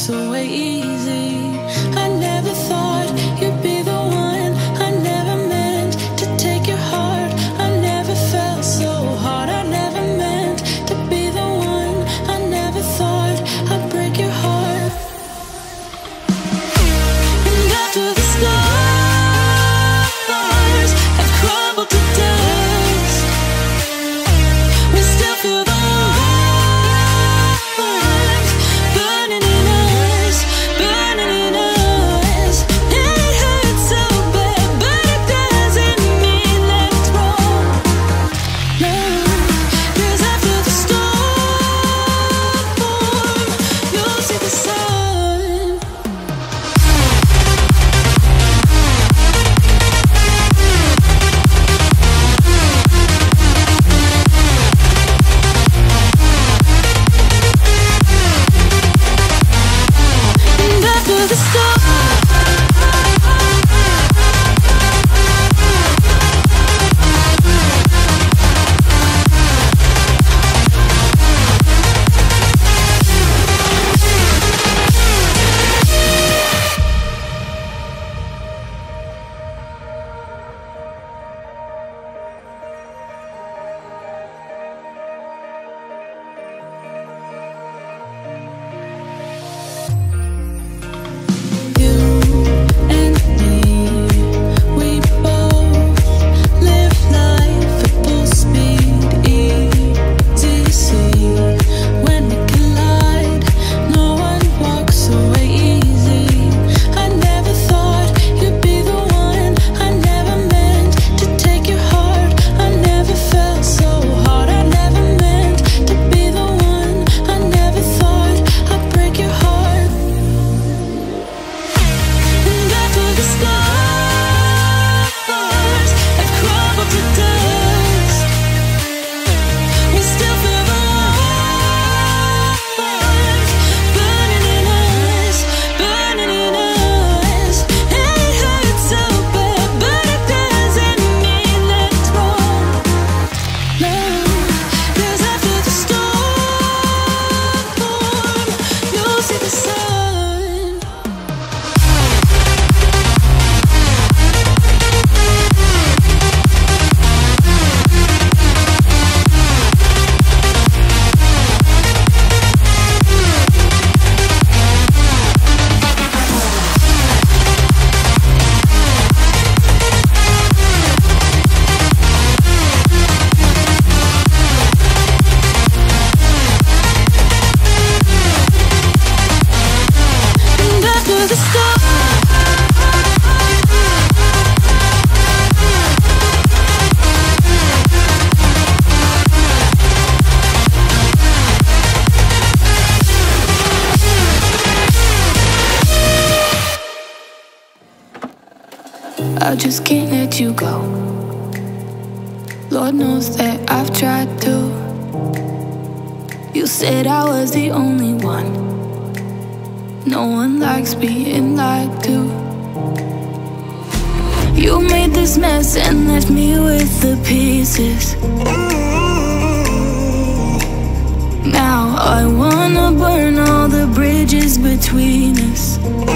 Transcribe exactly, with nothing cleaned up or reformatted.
away easy. I never thought you'd be the one. I never meant to take your heart. I never felt so hard. I never meant to be the one. I never thought I'd break your heart. And after the stars have crumbled to dust, we still feel the warmth burning in us, burning in us. And it hurts so bad, but it doesn't mean that it's wrong. No, 'cause after the storm, you'll see the sun. And after the storm, you and me, we both live life at full speed. Easy to see when we collide. No one walks away easy. I never thought you'd be the one. I never meant to take your heart. I never felt so hard. I never meant to be the one. I never thought I'd break your heart. And after the stars have crumbled to dust, we still feel the warmth burning in us, burning in us. And it hurts so bad, but it doesn't mean that it's wrong. No, 'cause after the storm, you'll see the sun. And after the storm, I just can't let you go. Lord knows that I've tried to. You said I was the only one. No one likes being lied to. You made this mess and left me with the pieces. Now I wanna burn all the bridges between us.